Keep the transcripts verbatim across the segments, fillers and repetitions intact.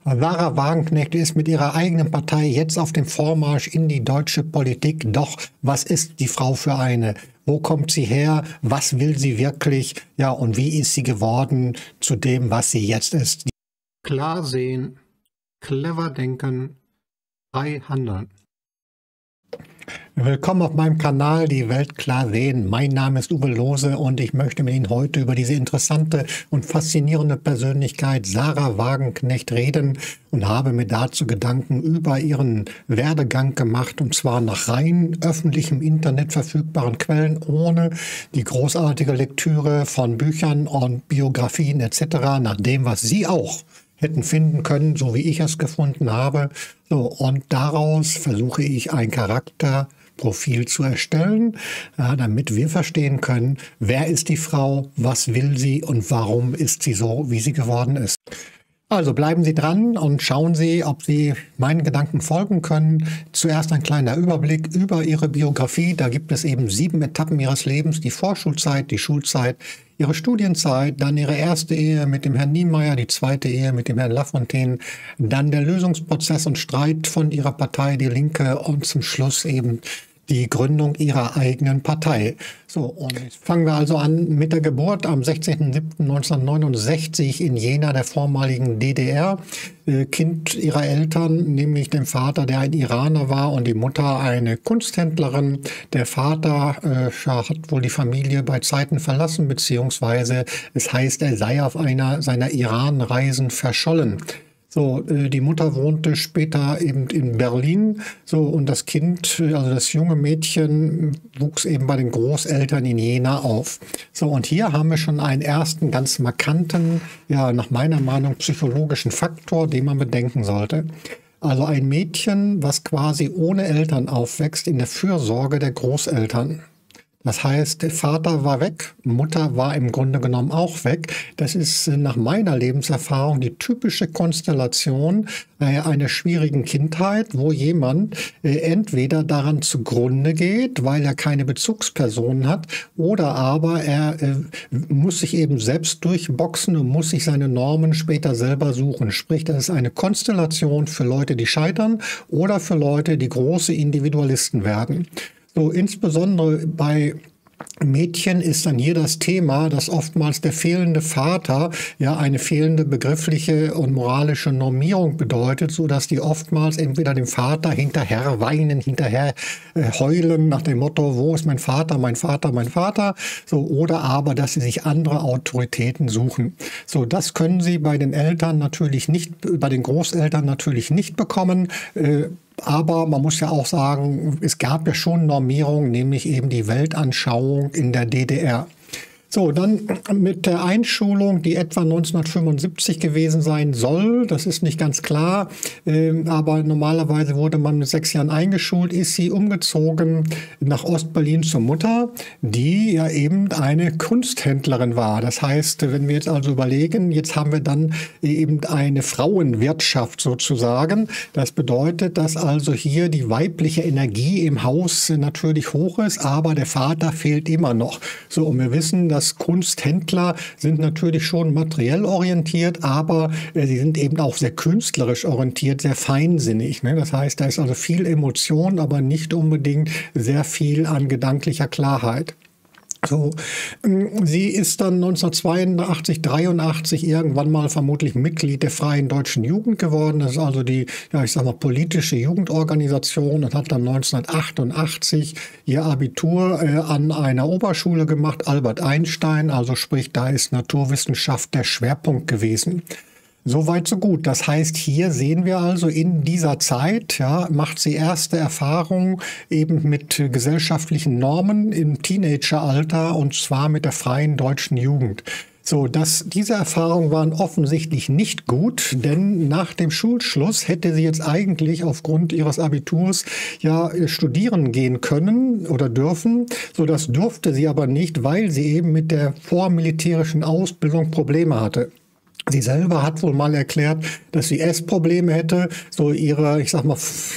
Sarah Wagenknecht ist mit ihrer eigenen Partei jetzt auf dem Vormarsch in die deutsche Politik. Doch was ist die Frau für eine? Wo kommt sie her? Was will sie wirklich? Ja, und wie ist sie geworden zu dem, was sie jetzt ist? Klar sehen, clever denken, frei handeln. Willkommen auf meinem Kanal Die Welt klar sehen. Mein Name ist Uwe Lohse und ich möchte mit Ihnen heute über diese interessante und faszinierende Persönlichkeit Sarah Wagenknecht reden und habe mir dazu Gedanken über ihren Werdegang gemacht, und zwar nach rein öffentlichem Internet verfügbaren Quellen, ohne die großartige Lektüre von Büchern und Biografien et cetera, nach dem, was Sie auch hätten finden können, so wie ich es gefunden habe. So, und daraus versuche ich ein Charakterprofil zu erstellen, ja, damit wir verstehen können, wer ist die Frau, was will sie und warum ist sie so, wie sie geworden ist. Also bleiben Sie dran und schauen Sie, ob Sie meinen Gedanken folgen können. Zuerst ein kleiner Überblick über Ihre Biografie. Da gibt es eben sieben Etappen Ihres Lebens: die Vorschulzeit, die Schulzeit, Ihre Studienzeit, dann Ihre erste Ehe mit dem Herrn Niemeyer, die zweite Ehe mit dem Herrn Lafontaine, dann der Lösungsprozess und Streit von Ihrer Partei Die Linke und zum Schluss eben die Gründung ihrer eigenen Partei. So, und jetzt fangen wir also an mit der Geburt am sechzehnten siebten neunzehnhundertneunundsechzig in Jena, der vormaligen D D R. Äh, Kind ihrer Eltern, nämlich dem Vater, der ein Iraner war, und die Mutter eine Kunsthändlerin. Der Vater äh, hat wohl die Familie bei Zeiten verlassen, beziehungsweise es heißt, er sei auf einer seiner Iran-Reisen verschollen. So, die Mutter wohnte später eben in Berlin, so, und das Kind, also das junge Mädchen, wuchs eben bei den Großeltern in Jena auf. So, und hier haben wir schon einen ersten ganz markanten, ja, nach meiner Meinung psychologischen Faktor, den man bedenken sollte. Also ein Mädchen, was quasi ohne Eltern aufwächst, in der Fürsorge der Großeltern. Das heißt, der Vater war weg, Mutter war im Grunde genommen auch weg. Das ist nach meiner Lebenserfahrung die typische Konstellation einer schwierigen Kindheit, wo jemand entweder daran zugrunde geht, weil er keine Bezugspersonen hat, oder aber er muss sich eben selbst durchboxen und muss sich seine Normen später selber suchen. Sprich, das ist eine Konstellation für Leute, die scheitern, oder für Leute, die große Individualisten werden. So, insbesondere bei Mädchen ist dann hier das Thema, dass oftmals der fehlende Vater ja eine fehlende begriffliche und moralische Normierung bedeutet, so dass die oftmals entweder dem Vater hinterher weinen, hinterher äh, heulen nach dem Motto, wo ist mein Vater, mein Vater, mein Vater, so, oder aber, dass sie sich andere Autoritäten suchen. So, das können sie bei den Eltern natürlich nicht, bei den Großeltern natürlich nicht bekommen. Äh, Aber man muss ja auch sagen, es gab ja schon Normierung, nämlich eben die Weltanschauung in der D D R. So, dann mit der Einschulung, die etwa neunzehnhundertfünfundsiebzig gewesen sein soll, das ist nicht ganz klar, äh, aber normalerweise wurde man mit sechs Jahren eingeschult, ist sie umgezogen nach Ostberlin zur Mutter, die ja eben eine Kunsthändlerin war. Das heißt, wenn wir jetzt also überlegen, jetzt haben wir dann eben eine Frauenwirtschaft sozusagen. Das bedeutet, dass also hier die weibliche Energie im Haus natürlich hoch ist, aber der Vater fehlt immer noch. So, und wir wissen, dass Kunsthändler sind natürlich schon materiell orientiert, aber äh, sie sind eben auch sehr künstlerisch orientiert, sehr feinsinnig. Ne? Das heißt, da ist also viel Emotion, aber nicht unbedingt sehr viel an gedanklicher Klarheit. So, sie ist dann neunzehnhundertzweiundachtzig, dreiundachtzig irgendwann mal vermutlich Mitglied der Freien Deutschen Jugend geworden. Das ist also die, ja, ich sag mal, politische Jugendorganisation, und hat dann neunzehnhundertachtundachtzig ihr Abitur äh, an einer Oberschule gemacht, Albert Einstein, also sprich, da ist Naturwissenschaft der Schwerpunkt gewesen. Soweit so gut. Das heißt, hier sehen wir also, in dieser Zeit ja, macht sie erste Erfahrungen eben mit gesellschaftlichen Normen im Teenageralter, und zwar mit der Freien Deutschen Jugend. So, dass diese Erfahrungen waren offensichtlich nicht gut, denn nach dem Schulschluss hätte sie jetzt eigentlich aufgrund ihres Abiturs ja studieren gehen können oder dürfen. So, das durfte sie aber nicht, weil sie eben mit der vormilitärischen Ausbildung Probleme hatte. Sie selber hat wohl mal erklärt, dass sie Essprobleme hätte. So ihre, ich sag mal,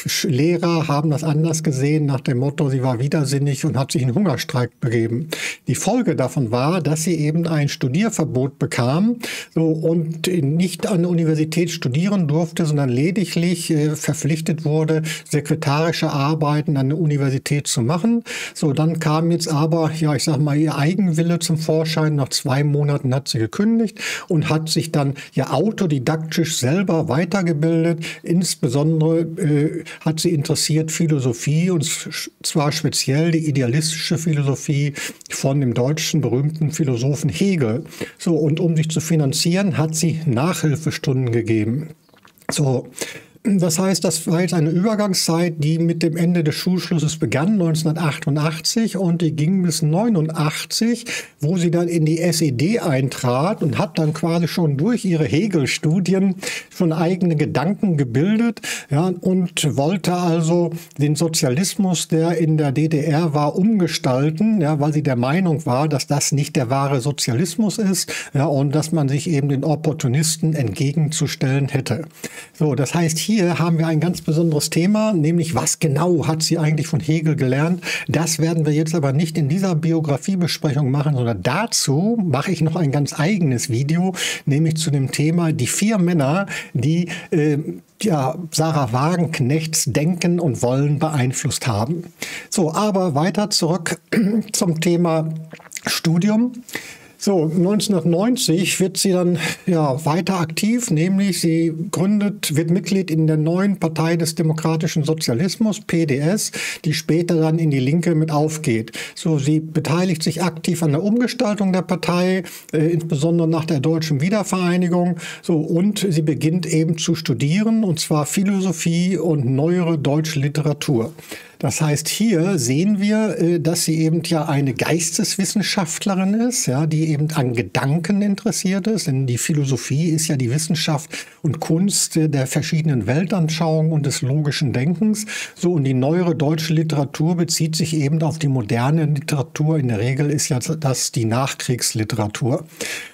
Lehrer haben das anders gesehen, nach dem Motto, sie war widersinnig und hat sich in Hungerstreik begeben. Die Folge davon war, dass sie eben ein Studierverbot bekam, so, und nicht an der Universität studieren durfte, sondern lediglich äh, verpflichtet wurde, sekretarische Arbeiten an der Universität zu machen. So, dann kam jetzt aber, ja, ich sag mal, ihr Eigenwille zum Vorschein. Nach zwei Monaten hat sie gekündigt und hat sich dann ja autodidaktisch selber weitergebildet. Insbesondere äh, hat sie interessiert Philosophie, und zwar speziell die idealistische Philosophie von dem deutschen berühmten Philosophen Hegel. So, und um sich zu finanzieren, hat sie Nachhilfestunden gegeben. So. Das heißt, das war jetzt eine Übergangszeit, die mit dem Ende des Schulschlusses begann, neunzehnhundertachtundachtzig, und die ging bis neunundachtzig, wo sie dann in die S E D eintrat und hat dann quasi schon durch ihre Hegel-Studien schon eigene Gedanken gebildet, ja, und wollte also den Sozialismus, der in der D D R war, umgestalten, ja, weil sie der Meinung war, dass das nicht der wahre Sozialismus ist, ja, und dass man sich eben den Opportunisten entgegenzustellen hätte. So, das heißt, hier Hier haben wir ein ganz besonderes Thema, nämlich was genau hat sie eigentlich von Hegel gelernt. Das werden wir jetzt aber nicht in dieser Biografiebesprechung machen, sondern dazu mache ich noch ein ganz eigenes Video, nämlich zu dem Thema die vier Männer, die äh, ja, Sarah Wagenknechts Denken und Wollen beeinflusst haben. So, aber weiter zurück zum Thema Studium. So, neunzehnhundertneunzig wird sie dann ja weiter aktiv, nämlich sie gründet, wird Mitglied in der neuen Partei des demokratischen Sozialismus, P D S, die später dann in die Linke mit aufgeht. So, sie beteiligt sich aktiv an der Umgestaltung der Partei, äh, insbesondere nach der deutschen Wiedervereinigung. So, und sie beginnt eben zu studieren, und zwar Philosophie und neuere deutsche Literatur. Das heißt, hier sehen wir, dass sie eben ja eine Geisteswissenschaftlerin ist, ja, die eben an Gedanken interessiert ist. Denn die Philosophie ist ja die Wissenschaft und Kunst der verschiedenen Weltanschauungen und des logischen Denkens. So, und die neuere deutsche Literatur bezieht sich eben auf die moderne Literatur. In der Regel ist ja das die Nachkriegsliteratur.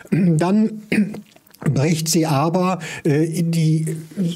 Dann bricht sie aber äh, in die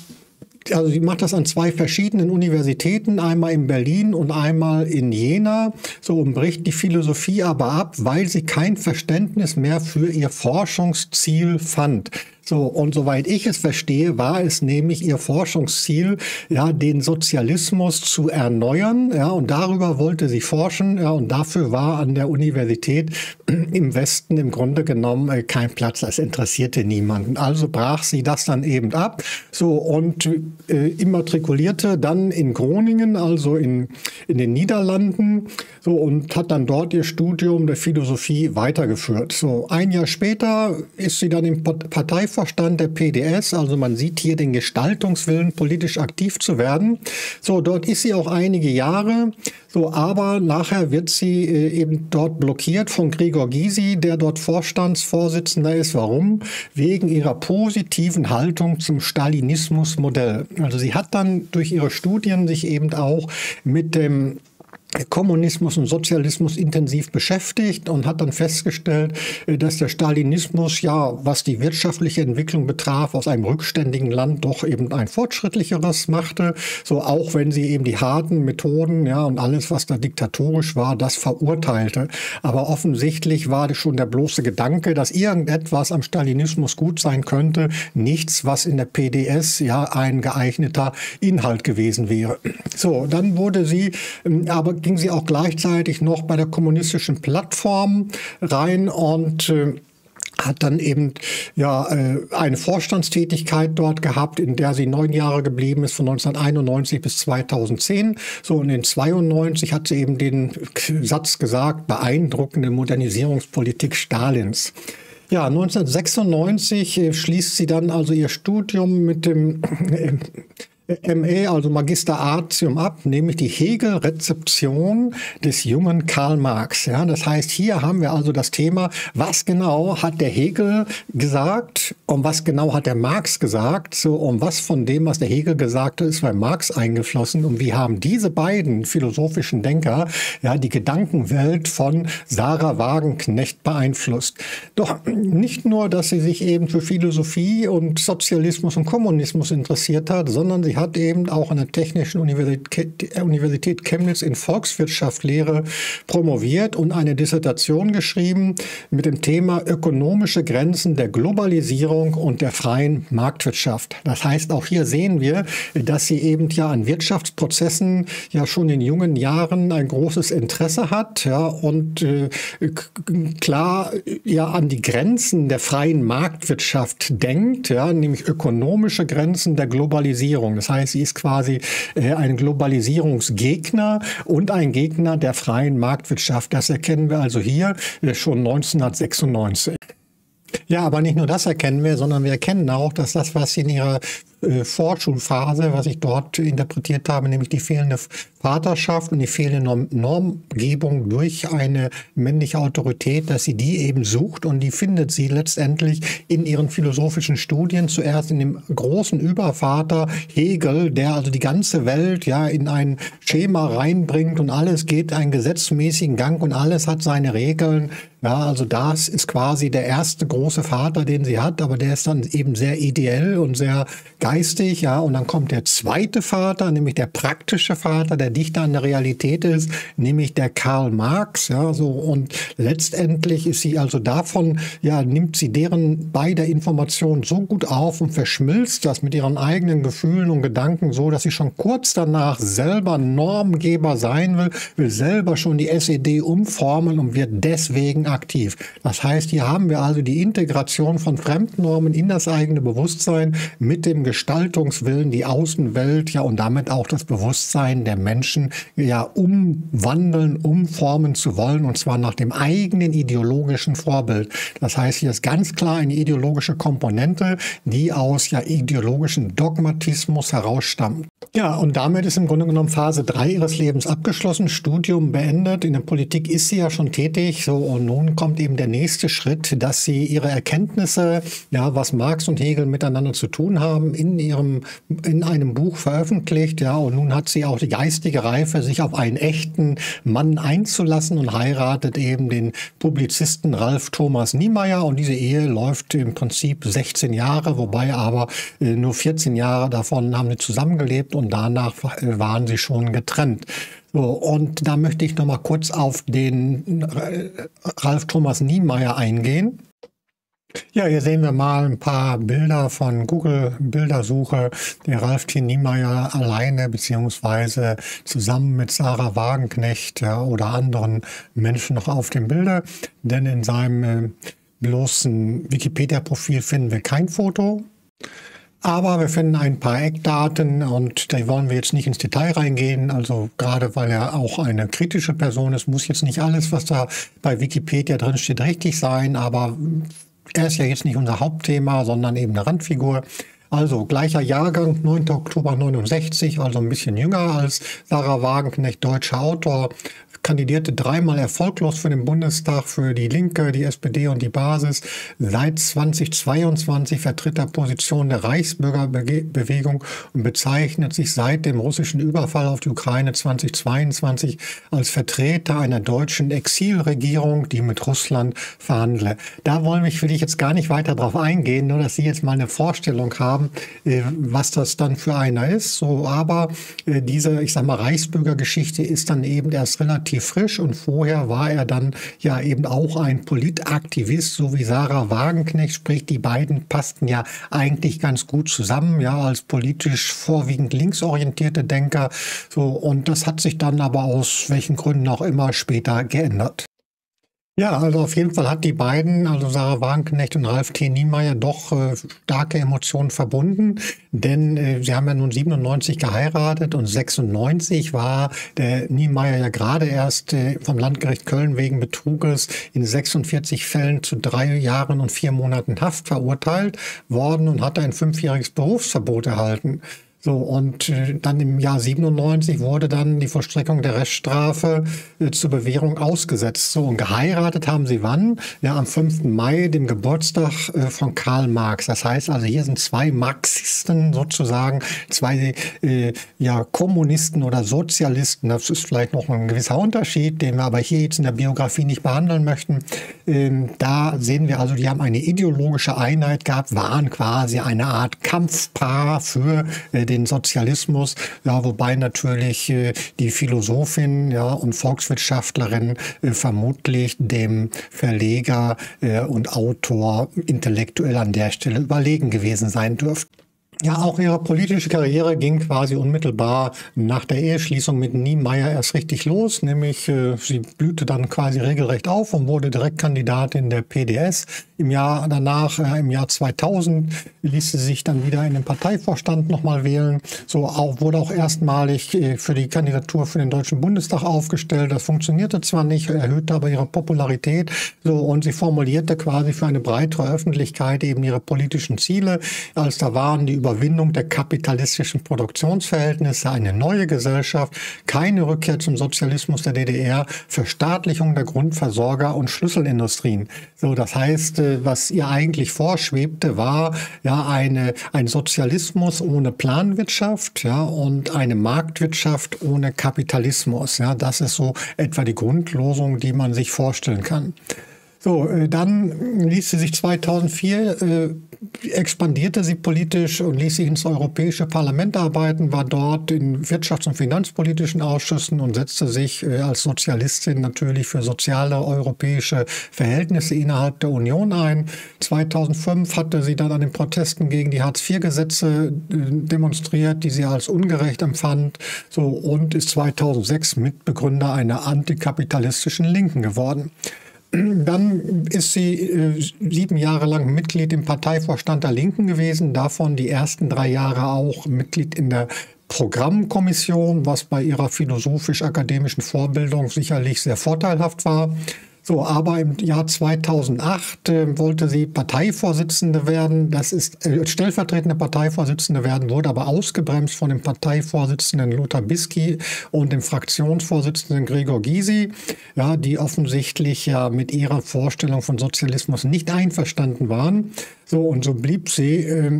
Also sie macht das an zwei verschiedenen Universitäten, einmal in Berlin und einmal in Jena. So, und bricht die Philosophie aber ab, weil sie kein Verständnis mehr für ihr Forschungsziel fand. So, und soweit ich es verstehe, war es nämlich ihr Forschungsziel, ja, den Sozialismus zu erneuern, ja, und darüber wollte sie forschen, ja, und dafür war an der Universität im Westen im Grunde genommen äh, kein Platz, das interessierte niemanden. Also brach sie das dann eben ab, so, und äh, immatrikulierte dann in Groningen, also in, in den Niederlanden, so, und hat dann dort ihr Studium der Philosophie weitergeführt. So, ein Jahr später ist sie dann im Parteivorstand der P D S, also man sieht hier den Gestaltungswillen, politisch aktiv zu werden. So, dort ist sie auch einige Jahre, so, aber nachher wird sie äh, eben dort blockiert von Gregor Gysi, der dort Vorstandsvorsitzender ist. Warum? Wegen ihrer positiven Haltung zum Stalinismus-Modell. Also sie hat dann durch ihre Studien sich eben auch mit dem Kommunismus und Sozialismus intensiv beschäftigt und hat dann festgestellt, dass der Stalinismus ja, was die wirtschaftliche Entwicklung betraf, aus einem rückständigen Land doch eben ein fortschrittlicheres machte. So, auch wenn sie eben die harten Methoden, ja, und alles, was da diktatorisch war, das verurteilte. Aber offensichtlich war das schon der bloße Gedanke, dass irgendetwas am Stalinismus gut sein könnte, nichts, was in der P D S ja ein geeigneter Inhalt gewesen wäre. So, dann wurde sie aber ging sie auch gleichzeitig noch bei der kommunistischen Plattform rein und äh, hat dann eben ja äh, eine Vorstandstätigkeit dort gehabt, in der sie neun Jahre geblieben ist, von neunzehnhunderteinundneunzig bis zweitausendzehn. So, und in zweiundneunzig hat sie eben den Satz gesagt: beeindruckende Modernisierungspolitik Stalins. Ja, neunzehnhundertsechsundneunzig äh, schließt sie dann also ihr Studium mit dem äh, M E, also Magister Artium ab, nämlich die Hegel-Rezeption des jungen Karl Marx. Ja, das heißt, hier haben wir also das Thema, was genau hat der Hegel gesagt und was genau hat der Marx gesagt, so und was von dem, was der Hegel gesagt hat, ist bei Marx eingeflossen und wie haben diese beiden philosophischen Denker ja die Gedankenwelt von Sarah Wagenknecht beeinflusst. Doch nicht nur, dass sie sich eben für Philosophie und Sozialismus und Kommunismus interessiert hat, sondern sie hat eben auch an der Technischen Universität, Universität Chemnitz in Volkswirtschaftslehre promoviert und eine Dissertation geschrieben mit dem Thema ökonomische Grenzen der Globalisierung und der freien Marktwirtschaft. Das heißt, auch hier sehen wir, dass sie eben ja an Wirtschaftsprozessen ja schon in jungen Jahren ein großes Interesse hat, ja, und äh, klar ja an die Grenzen der freien Marktwirtschaft denkt, ja, nämlich ökonomische Grenzen der Globalisierung. Das heißt, sie ist quasi äh, ein Globalisierungsgegner und ein Gegner der freien Marktwirtschaft. Das erkennen wir also hier äh, schon neunzehnhundertsechsundneunzig. Ja, aber nicht nur das erkennen wir, sondern wir erkennen auch, dass das, was sie in ihrer äh, Vorschulphase, was ich dort interpretiert habe, nämlich die fehlende Vaterschaft und die fehlende Norm Normgebung durch eine männliche Autorität, dass sie die eben sucht und die findet sie letztendlich in ihren philosophischen Studien, zuerst in dem großen Übervater Hegel, der also die ganze Welt ja in ein Schema reinbringt und alles geht einen gesetzmäßigen Gang und alles hat seine Regeln. Ja, also das ist quasi der erste große Vater, den sie hat, aber der ist dann eben sehr ideell und sehr geistig, ja, und dann kommt der zweite Vater, nämlich der praktische Vater, der dichter an der Realität ist, nämlich der Karl Marx, ja, so, und letztendlich ist sie also davon, ja, nimmt sie deren beider Informationen so gut auf und verschmilzt das mit ihren eigenen Gefühlen und Gedanken so, dass sie schon kurz danach selber Normgeber sein will, will selber schon die S E D umformen und wird deswegen aktiv. Das heißt, hier haben wir also die Integration von Fremdnormen in das eigene Bewusstsein mit dem Gestaltungswillen, die Außenwelt, ja, und damit auch das Bewusstsein der Menschen, ja, umwandeln, umformen zu wollen, und zwar nach dem eigenen ideologischen Vorbild. Das heißt, hier ist ganz klar eine ideologische Komponente, die aus, ja, ideologischen Dogmatismus herausstammt. Ja, und damit ist im Grunde genommen Phase drei ihres Lebens abgeschlossen, Studium beendet. In der Politik ist sie ja schon tätig, so, und nun kommt eben der nächste Schritt, dass sie ihre Erkenntnisse, ja, was Marx und Hegel miteinander zu tun haben, in ihrem, in einem Buch veröffentlicht, ja, und nun hat sie auch die geistige Reife, sich auf einen echten Mann einzulassen und heiratet eben den Publizisten Ralph Thomas Niemeyer, und diese Ehe läuft im Prinzip sechzehn Jahre, wobei aber äh, nur vierzehn Jahre davon haben sie zusammengelebt und danach äh, waren sie schon getrennt. So, und da möchte ich noch mal kurz auf den Ralph Thomas Niemeyer eingehen. Ja, hier sehen wir mal ein paar Bilder von Google-Bildersuche. Der Ralph T. Niemeyer alleine beziehungsweise zusammen mit Sarah Wagenknecht, ja, oder anderen Menschen noch auf dem Bilder. Denn in seinem äh, bloßen Wikipedia-Profil finden wir kein Foto. Aber wir finden ein paar Eckdaten und da wollen wir jetzt nicht ins Detail reingehen. Also gerade weil er auch eine kritische Person ist, muss jetzt nicht alles, was da bei Wikipedia drin steht, richtig sein. Aber er ist ja jetzt nicht unser Hauptthema, sondern eben eine Randfigur. Also gleicher Jahrgang, neunter Oktober neunundsechzig, also ein bisschen jünger als Sarah Wagenknecht, deutscher Autor. Kandidierte dreimal erfolglos für den Bundestag, für die Linke, die S P D und die Basis. Seit zweitausendzweiundzwanzig vertritt er Position der Reichsbürgerbewegung und bezeichnet sich seit dem russischen Überfall auf die Ukraine zweitausendzweiundzwanzig als Vertreter einer deutschen Exilregierung, die mit Russland verhandle. Da wollen wir, will ich jetzt gar nicht weiter drauf eingehen, nur dass Sie jetzt mal eine Vorstellung haben, was das dann für einer ist. So, aber diese, ich sag mal, Reichsbürgergeschichte ist dann eben erst relativ frisch und vorher war er dann ja eben auch ein Politaktivist, so wie Sarah Wagenknecht, sprich die beiden passten ja eigentlich ganz gut zusammen, ja, als politisch vorwiegend linksorientierte Denker, so, und das hat sich dann aber aus welchen Gründen auch immer später geändert. Ja, also auf jeden Fall hat die beiden, also Sarah Wagenknecht und Ralph T. Niemeyer, doch äh, starke Emotionen verbunden, denn äh, sie haben ja nun siebenundneunzig geheiratet und sechsundneunzig war der Niemeyer ja gerade erst äh, vom Landgericht Köln wegen Betruges in sechsundvierzig Fällen zu drei Jahren und vier Monaten Haft verurteilt worden und hatte ein fünfjähriges Berufsverbot erhalten. So, und äh, dann im Jahr siebenundneunzig wurde dann die Vollstreckung der Reststrafe äh, zur Bewährung ausgesetzt. So, und geheiratet haben sie wann? Ja, am fünften Mai, dem Geburtstag äh, von Karl Marx. Das heißt also, hier sind zwei Marxisten sozusagen, zwei äh, ja, Kommunisten oder Sozialisten. Das ist vielleicht noch ein gewisser Unterschied, den wir aber hier jetzt in der Biografie nicht behandeln möchten. Ähm, da sehen wir also, die haben eine ideologische Einheit gehabt, waren quasi eine Art Kampfpaar für äh, den Sozialismus, ja, wobei natürlich äh, die Philosophin, ja, und Volkswirtschaftlerin äh, vermutlich dem Verleger äh, und Autor intellektuell an der Stelle überlegen gewesen sein dürften. Ja, auch ihre politische Karriere ging quasi unmittelbar nach der Eheschließung mit Niemeyer erst richtig los, nämlich äh, sie blühte dann quasi regelrecht auf und wurde Direktkandidatin der P D S. Im Jahr danach, äh, im Jahr zweitausend, ließ sie sich dann wieder in den Parteivorstand nochmal wählen. So auch, wurde auch erstmalig äh, für die Kandidatur für den Deutschen Bundestag aufgestellt. Das funktionierte zwar nicht, erhöhte aber ihre Popularität. So, und sie formulierte quasi für eine breitere Öffentlichkeit eben ihre politischen Ziele, als da waren die Überwindung der kapitalistischen Produktionsverhältnisse, eine neue Gesellschaft, keine Rückkehr zum Sozialismus der D D R, Verstaatlichung der Grundversorger und Schlüsselindustrien. So, das heißt, was ihr eigentlich vorschwebte, war ja eine, ein Sozialismus ohne Planwirtschaft, ja, und eine Marktwirtschaft ohne Kapitalismus. Ja, das ist so etwa die Grundlosung, die man sich vorstellen kann. So, dann ließ sie sich zweitausendvier, äh, expandierte sie politisch und ließ sich ins Europäische Parlament arbeiten, war dort in wirtschafts- und finanzpolitischen Ausschüssen und setzte sich äh, als Sozialistin natürlich für soziale europäische Verhältnisse innerhalb der Union ein. zweitausendfünf hatte sie dann an den Protesten gegen die Hartz-vier-Gesetze äh, demonstriert, die sie als ungerecht empfand, so, und ist zweitausendsechs Mitbegründer einer antikapitalistischen Linken geworden. Dann ist sie äh, sieben Jahre lang Mitglied im Parteivorstand der Linken gewesen, davon die ersten drei Jahre auch Mitglied in der Programmkommission, was bei ihrer philosophisch-akademischen Vorbildung sicherlich sehr vorteilhaft war. So, aber im Jahr zweitausendacht äh, wollte sie Parteivorsitzende werden. Das ist äh, stellvertretende Parteivorsitzende werden, wurde aber ausgebremst von dem Parteivorsitzenden Lothar Bisky und dem Fraktionsvorsitzenden Gregor Gysi, ja, die offensichtlich ja mit ihrer Vorstellung von Sozialismus nicht einverstanden waren. So, und so blieb sie äh,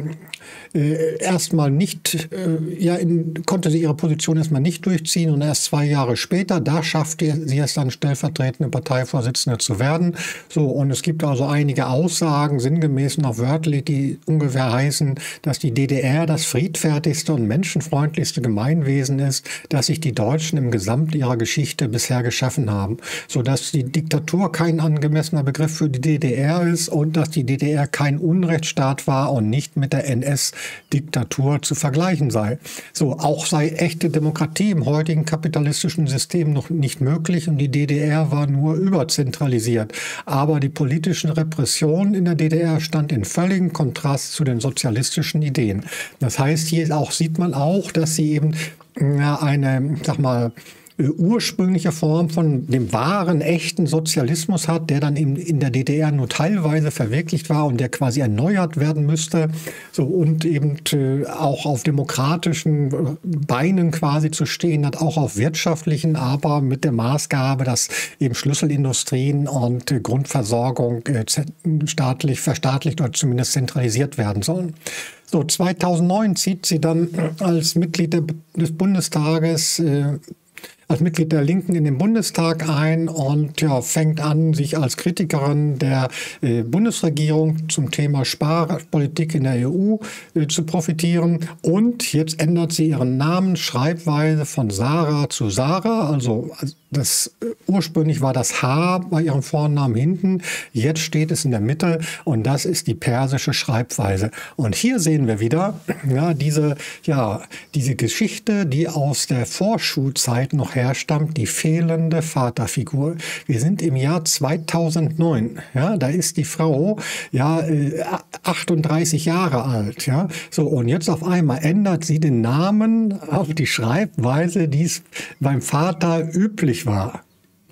äh, erstmal nicht, äh, ja, in, konnte sie ihre Position erstmal nicht durchziehen, und erst zwei Jahre später, da schaffte sie es dann, stellvertretende Parteivorsitzende zu werden. So, und es gibt also einige Aussagen, sinngemäß und auch wörtlich, die ungefähr heißen, dass die D D R das friedfertigste und menschenfreundlichste Gemeinwesen ist, das sich die Deutschen im Gesamt ihrer Geschichte bisher geschaffen haben. So, dass die Diktatur kein angemessener Begriff für die D D R ist und dass die D D R kein Unrechtsstaat war und nicht mit der N S-Diktatur zu vergleichen sei. So, auch sei echte Demokratie im heutigen kapitalistischen System noch nicht möglich, und die D D R war nur überzentralisiert. Aber die politischen Repression in der D D R stand in völligem Kontrast zu den sozialistischen Ideen. Das heißt, hier auch sieht man auch, dass sie eben ja, eine, sag mal, ursprüngliche Form von dem wahren, echten Sozialismus hat, der dann in, in der D D R nur teilweise verwirklicht war und der quasi erneuert werden müsste, so, und eben äh, auch auf demokratischen Beinen quasi zu stehen hat, auch auf wirtschaftlichen, aber mit der Maßgabe, dass eben Schlüsselindustrien und äh, Grundversorgung äh, staatlich, verstaatlicht oder zumindest zentralisiert werden sollen. So, zweitausendneun zieht sie dann als Mitglied der, des Bundestages äh, als Mitglied der Linken in den Bundestag ein und ja, fängt an, sich als Kritikerin der äh, Bundesregierung zum Thema Sparpolitik in der E U äh, zu profitieren. Und jetzt ändert sie ihren Namen, Schreibweise von Sarah zu Sarah. Also das äh, ursprünglich war das H bei ihrem Vornamen hinten. Jetzt steht es in der Mitte, und das ist die persische Schreibweise. Und hier sehen wir wieder ja, diese, ja, diese Geschichte, die aus der Vorschulzeit noch herstammt, die fehlende Vaterfigur. Wir sind im Jahr zweitausendneun. Ja, da ist die Frau ja achtunddreißig Jahre alt. Ja, so, und jetzt auf einmal ändert sie den Namen auf die Schreibweise, die es beim Vater üblich war.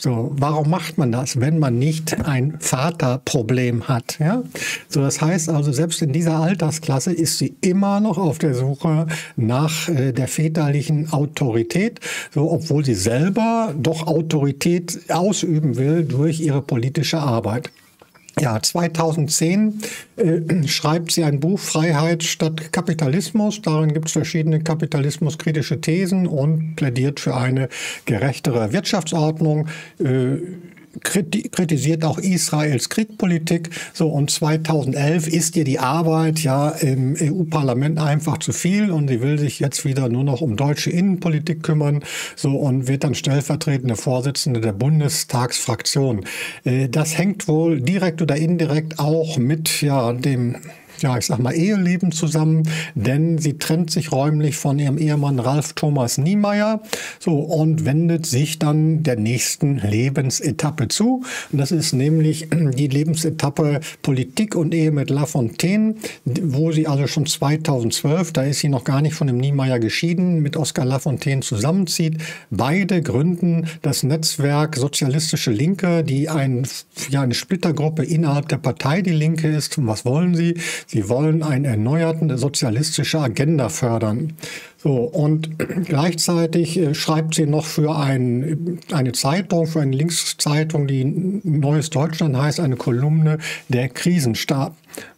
So, warum macht man das, wenn man nicht ein Vaterproblem hat? Ja? So, das heißt also, selbst in dieser Altersklasse ist sie immer noch auf der Suche nach äh, der väterlichen Autorität, so, obwohl sie selber doch Autorität ausüben will durch ihre politische Arbeit. Ja, zweitausendzehn äh, schreibt sie ein Buch Freiheit statt Kapitalismus. Darin gibt es verschiedene kapitalismuskritische Thesen und plädiert für eine gerechtere Wirtschaftsordnung. Äh, kritisiert auch Israels Kriegspolitik. So, und zweitausendelf ist ihr die Arbeit ja im E U-Parlament einfach zu viel und sie will sich jetzt wieder nur noch um deutsche Innenpolitik kümmern, so, und wird dann stellvertretende Vorsitzende der Bundestagsfraktion. Das hängt wohl direkt oder indirekt auch mit ja dem ja, ich sag mal, Eheleben zusammen, denn sie trennt sich räumlich von ihrem Ehemann Ralf Thomas Niemeyer, so, und wendet sich dann der nächsten Lebensetappe zu. Und das ist nämlich die Lebensetappe Politik und Ehe mit Lafontaine, wo sie also schon zweitausendzwölf, da ist sie noch gar nicht von dem Niemeyer geschieden, mit Oskar Lafontaine zusammenzieht. Beide gründen das Netzwerk Sozialistische Linke, die ein, ja, eine Splittergruppe innerhalb der Partei Die Linke ist. Und was wollen sie? Sie wollen eine erneuerte sozialistische Agenda fördern. So, und gleichzeitig äh, schreibt sie noch für ein, eine Zeitung, für eine Linkszeitung, die Neues Deutschland heißt, eine Kolumne, der Krisenstab.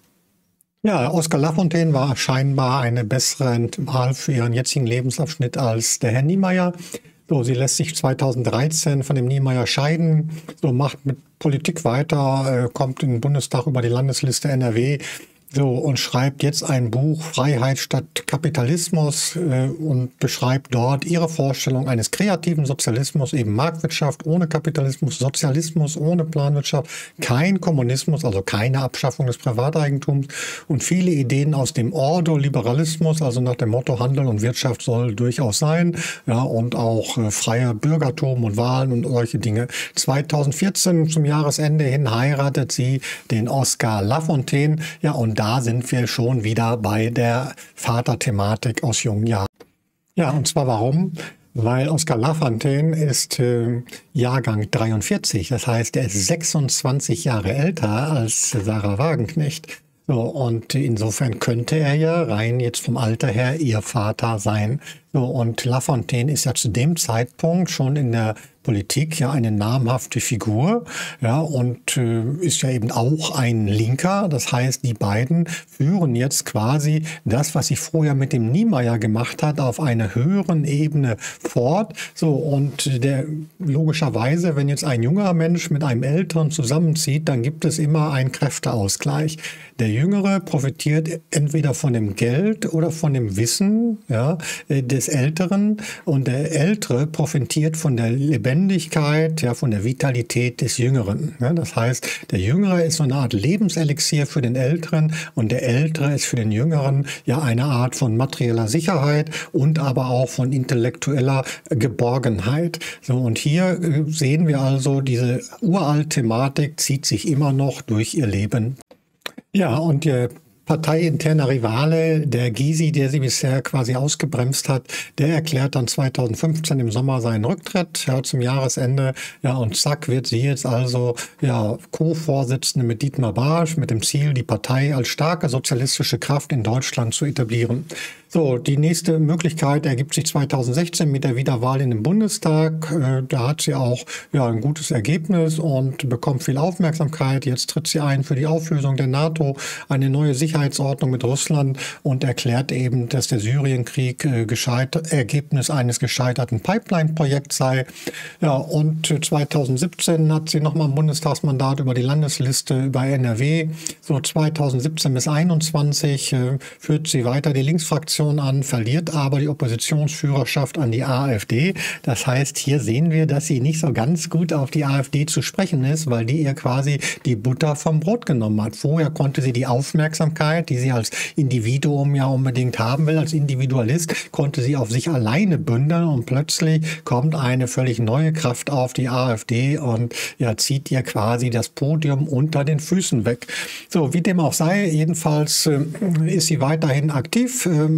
Ja, Oskar Lafontaine war scheinbar eine bessere Wahl für ihren jetzigen Lebensabschnitt als der Herr Niemeyer. So, sie lässt sich zweitausenddreizehn von dem Niemeyer scheiden, so, macht mit Politik weiter, äh, kommt in den Bundestag über die Landesliste N R W. So, und schreibt jetzt ein Buch Freiheit statt Kapitalismus äh, und beschreibt dort ihre Vorstellung eines kreativen Sozialismus, eben Marktwirtschaft ohne Kapitalismus, Sozialismus ohne Planwirtschaft, kein Kommunismus, also keine Abschaffung des Privateigentums und viele Ideen aus dem Ordoliberalismus, also nach dem Motto Handel und Wirtschaft soll durchaus sein, ja, und auch äh, freier Bürgertum und Wahlen und solche Dinge. zweitausendvierzehn zum Jahresende hin heiratet sie den Oskar Lafontaine, ja, und da sind wir schon wieder bei der Vaterthematik aus jungen Jahren. Ja, und zwar warum? Weil Oskar Lafontaine ist äh, Jahrgang dreiundvierzig, das heißt, er ist sechsundzwanzig Jahre älter als Sarah Wagenknecht. So, und insofern könnte er ja rein jetzt vom Alter her ihr Vater sein. So, und Lafontaine ist ja zu dem Zeitpunkt schon in der Politik ja eine namhafte Figur, ja, und äh, ist ja eben auch ein Linker. Das heißt, die beiden führen jetzt quasi das, was sie vorher mit dem Niemeyer gemacht hat, auf einer höheren Ebene fort. So, und der, logischerweise, wenn jetzt ein junger Mensch mit einem Älteren zusammenzieht, dann gibt es immer einen Kräfteausgleich. Der Jüngere profitiert entweder von dem Geld oder von dem Wissen, ja, des Älteren, und der Ältere profitiert von der Lebendigkeit, ja, von der Vitalität des Jüngeren. Ja, das heißt, der Jüngere ist so eine Art Lebenselixier für den Älteren und der Ältere ist für den Jüngeren ja eine Art von materieller Sicherheit und aber auch von intellektueller Geborgenheit. So, und hier sehen wir also, diese uralte Thematik zieht sich immer noch durch ihr Leben. Ja, und die parteiinterner Rivale, der Gysi, der sie bisher quasi ausgebremst hat, der erklärt dann zweitausendfünfzehn im Sommer seinen Rücktritt, ja, zum Jahresende. Ja, und zack wird sie jetzt also ja, Co-Vorsitzende mit Dietmar Bartsch mit dem Ziel, die Partei als starke sozialistische Kraft in Deutschland zu etablieren. So, die nächste Möglichkeit ergibt sich zweitausendsechzehn mit der Wiederwahl in den Bundestag. Äh, da hat sie auch ja, ein gutes Ergebnis und bekommt viel Aufmerksamkeit. Jetzt tritt sie ein für die Auflösung der NATO, eine neue Sicherheitsordnung mit Russland und erklärt eben, dass der Syrienkrieg äh, Ergebnis eines gescheiterten Pipeline-Projekts sei. Ja, und zweitausendsiebzehn hat sie nochmal ein Bundestagsmandat über die Landesliste über N R W. So zweitausendsiebzehn bis einundzwanzig äh, führt sie weiter die Linksfraktion an, verliert aber die Oppositionsführerschaft an die AfD. Das heißt, hier sehen wir, dass sie nicht so ganz gut auf die AfD zu sprechen ist, weil die ihr quasi die Butter vom Brot genommen hat. Vorher konnte sie die Aufmerksamkeit, die sie als Individuum ja unbedingt haben will, als Individualist, konnte sie auf sich alleine bündeln und plötzlich kommt eine völlig neue Kraft auf die AfD und ja, zieht ihr quasi das Podium unter den Füßen weg. So, wie dem auch sei, jedenfalls äh, ist sie weiterhin aktiv, äh,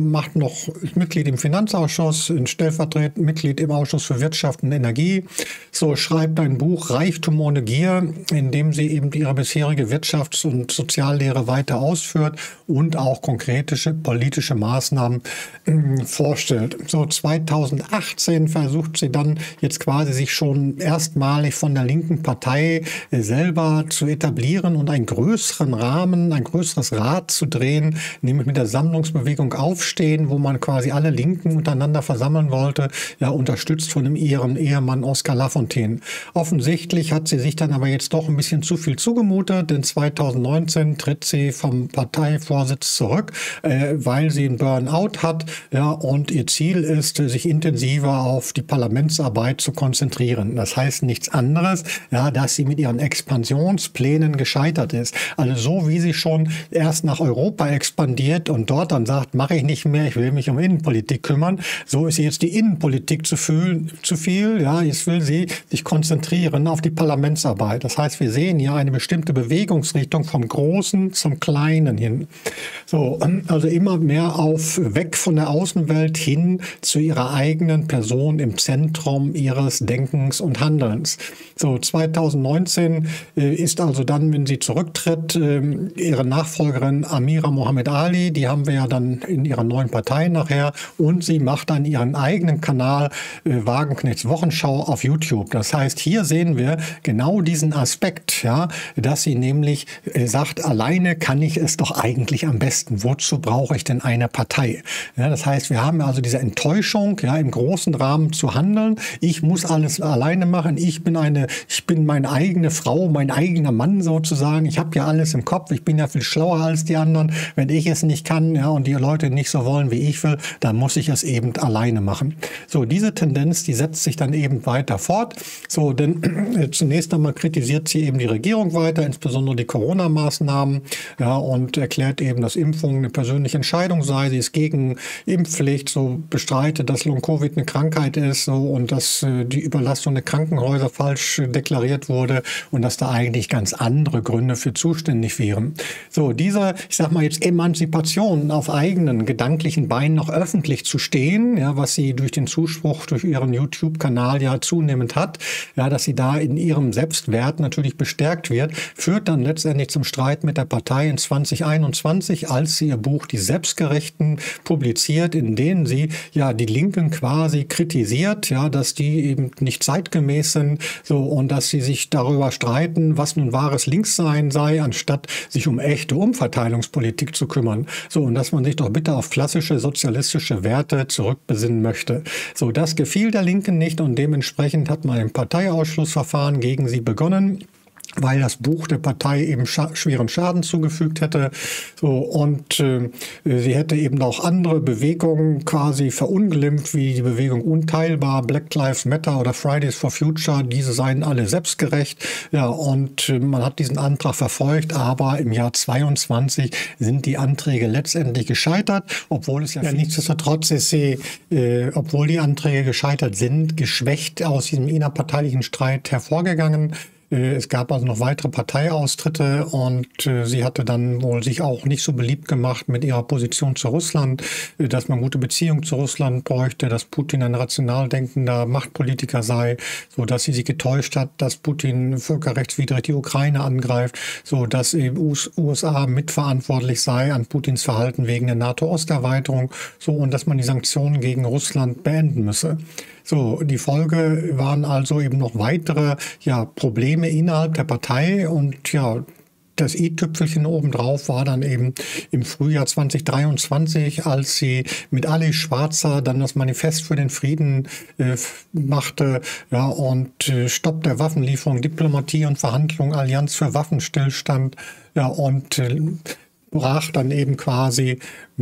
macht noch ist Mitglied im Finanzausschuss, stellvertretend Mitglied im Ausschuss für Wirtschaft und Energie. So schreibt ein Buch Reichtum ohne Gier, in dem sie eben ihre bisherige Wirtschafts- und Soziallehre weiter ausführt und auch konkrete politische Maßnahmen äh, vorstellt. So zweitausendachtzehn versucht sie dann jetzt quasi sich schon erstmalig von der linken Partei äh, selber zu etablieren und einen größeren Rahmen, ein größeres Rad zu drehen, nämlich mit der Sammlungsbewegung Aufstehen, wo man quasi alle Linken untereinander versammeln wollte, ja, unterstützt von ihrem Ehemann Oskar Lafontaine. Offensichtlich hat sie sich dann aber jetzt doch ein bisschen zu viel zugemutet, denn zweitausendneunzehn tritt sie vom Parteivorsitz zurück, äh, weil sie einen Burnout hat, ja, und ihr Ziel ist, sich intensiver auf die Parlamentsarbeit zu konzentrieren. Das heißt nichts anderes, ja, dass sie mit ihren Expansionsplänen gescheitert ist. Also so wie sie schon erst nach Europa expandiert und dort dann sagt, mache ich nicht mehr, ich will mich um Innenpolitik kümmern, so ist jetzt die Innenpolitik zu viel, zu viel, ja, jetzt will sie sich konzentrieren auf die Parlamentsarbeit. Das heißt, wir sehen hier eine bestimmte Bewegungsrichtung vom Großen zum Kleinen hin. So, also immer mehr auf, weg von der Außenwelt hin zu ihrer eigenen Person im Zentrum ihres Denkens und Handelns. So, zweitausendneunzehn äh, ist also dann, wenn sie zurücktritt, äh, ihre Nachfolgerin Amira Mohammed Ali, die haben wir ja dann in ihrer neuen Partei nachher, und sie macht dann ihren eigenen Kanal äh, Wagenknechts Wochenschau auf YouTube. Das heißt, hier sehen wir genau diesen Aspekt, ja, dass sie nämlich äh, sagt, alleine kann ich es doch eigentlich am besten. Wozu brauche ich denn eine Partei? Ja, das heißt, wir haben also diese Enttäuschung, ja, im großen Rahmen zu handeln. Ich muss alles alleine machen. Ich bin eine, ich bin meine eigene Frau, mein eigener Mann sozusagen. Ich habe ja alles im Kopf. Ich bin ja viel schlauer als die anderen. Wenn ich es nicht kann, ja, und die Leute nicht so wollen, wie ich will, dann muss ich es eben alleine machen. So, diese Tendenz, die setzt sich dann eben weiter fort. So, denn äh, zunächst einmal kritisiert sie eben die Regierung weiter, insbesondere die Corona-Maßnahmen, ja, und erklärt eben, dass Impfung eine persönliche Entscheidung sei. Sie ist gegen Impfpflicht, so bestreitet, dass Long-Covid eine Krankheit ist, so, und dass äh, die Überlastung der Krankenhäuser falsch äh, deklariert wurde und dass da eigentlich ganz andere Gründe für zuständig wären. So, diese, ich sag mal jetzt Emanzipation auf eigenen gedanklichen Beinen noch öffentlich zu stehen, ja, was sie durch den Zuspruch durch ihren YouTube-Kanal ja zunehmend hat, ja, dass sie da in ihrem Selbstwert natürlich bestärkt wird, führt dann letztendlich zum Streit mit der Partei in zweitausendeinundzwanzig, als sie ihr Buch Die Selbstgerechten publiziert, in denen sie ja die Linken quasi kritisiert, ja, dass die eben nicht zeitgemäß sind, so, und dass sie sich darüber streiten, was nun wahres Linkssein sei, anstatt sich um echte Umverteilungspolitik zu kümmern. So, und dass man sich doch bitte auf klassische sozialistische Werte zurückbesinnen möchte. So, das gefiel der Linken nicht, und dementsprechend hat man ein Parteiausschlussverfahren gegen sie begonnen, weil das Buch der Partei eben scha schweren Schaden zugefügt hätte. So, und äh, sie hätte eben auch andere Bewegungen quasi verunglimpft, wie die Bewegung Unteilbar, Black Lives Matter oder Fridays for Future. Diese seien alle selbstgerecht. Ja, und äh, man hat diesen Antrag verfolgt, aber im Jahr zweiundzwanzig sind die Anträge letztendlich gescheitert, obwohl es ja, ja nichtsdestotrotz ist sie, äh, obwohl die Anträge gescheitert sind, geschwächt aus diesem innerparteilichen Streit hervorgegangen. Es gab also noch weitere Parteiaustritte, und äh, sie hatte dann wohl sich auch nicht so beliebt gemacht mit ihrer Position zu Russland, äh, dass man gute Beziehungen zu Russland bräuchte, dass Putin ein rational denkender Machtpolitiker sei, so dass sie sich getäuscht hat, dass Putin völkerrechtswidrig die Ukraine angreift, so dass eben U S A mitverantwortlich sei an Putins Verhalten wegen der NATO-Osterweiterung, so, und dass man die Sanktionen gegen Russland beenden müsse. So, die Folge waren also eben noch weitere, ja, Probleme innerhalb der Partei, und ja, das i-Tüpfelchen obendrauf war dann eben im Frühjahr zweitausenddreiundzwanzig, als sie mit Ali Schwarzer dann das Manifest für den Frieden äh, machte, ja, und äh, Stopp der Waffenlieferung, Diplomatie und Verhandlungen, Allianz für Waffenstillstand, ja, und äh, brach dann eben quasi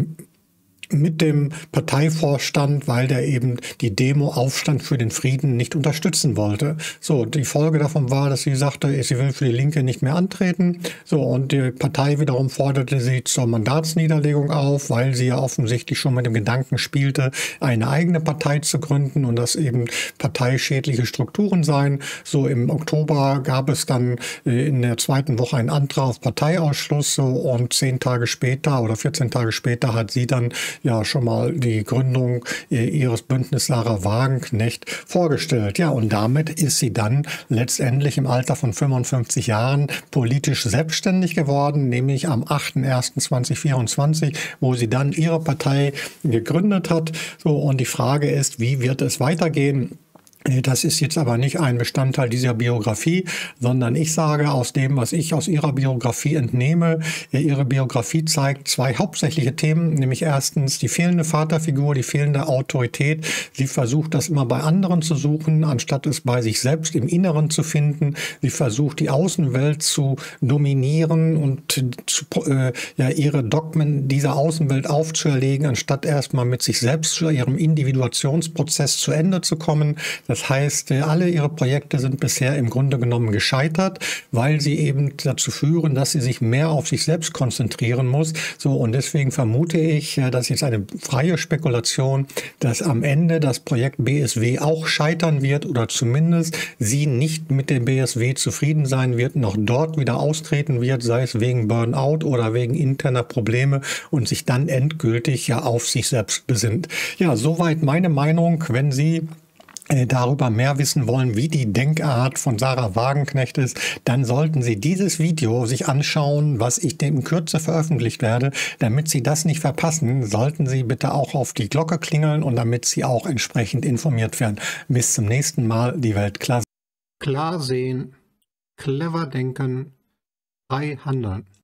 mit dem Parteivorstand, weil der eben die Demo Aufstand für den Frieden nicht unterstützen wollte. So, die Folge davon war, dass sie sagte, sie will für die Linke nicht mehr antreten. So, und die Partei wiederum forderte sie zur Mandatsniederlegung auf, weil sie ja offensichtlich schon mit dem Gedanken spielte, eine eigene Partei zu gründen und das eben parteischädliche Strukturen seien. So, im Oktober gab es dann äh, in der zweiten Woche einen Antrag auf Parteiausschluss, so, und zehn Tage später oder vierzehn Tage später hat sie dann ja schon mal die Gründung äh, ihres Bündnis Sarah Wagenknecht vorgestellt. Ja, und damit ist sie dann letztendlich im Alter von fünfundfünfzig Jahren politisch selbstständig geworden, nämlich am achter erster zweitausendvierundzwanzig, wo sie dann ihre Partei gegründet hat. So, und die Frage ist, wie wird es weitergehen? Das ist jetzt aber nicht ein Bestandteil dieser Biografie, sondern ich sage aus dem, was ich aus ihrer Biografie entnehme, ihre Biografie zeigt zwei hauptsächliche Themen, nämlich erstens die fehlende Vaterfigur, die fehlende Autorität. Sie versucht das immer bei anderen zu suchen, anstatt es bei sich selbst im Inneren zu finden. Sie versucht die Außenwelt zu dominieren und zu, äh, ja, ihre Dogmen dieser Außenwelt aufzuerlegen, anstatt erstmal mit sich selbst zu ihrem Individuationsprozess zu Ende zu kommen. Das heißt, alle ihre Projekte sind bisher im Grunde genommen gescheitert, weil sie eben dazu führen, dass sie sich mehr auf sich selbst konzentrieren muss. So, und deswegen vermute ich, das ist jetzt eine freie Spekulation, dass am Ende das Projekt B S W auch scheitern wird oder zumindest sie nicht mit dem B S W zufrieden sein wird, noch dort wieder austreten wird, sei es wegen Burnout oder wegen interner Probleme und sich dann endgültig ja auf sich selbst besinnt. Ja, soweit meine Meinung. Wenn Sie darüber mehr wissen wollen, wie die Denkart von Sarah Wagenknecht ist, dann sollten Sie dieses Video sich anschauen, was ich in Kürze veröffentlicht werde. Damit Sie das nicht verpassen, sollten Sie bitte auch auf die Glocke klingeln und damit Sie auch entsprechend informiert werden. Bis zum nächsten Mal, die Welt klar, klar sehen, clever denken, frei handeln.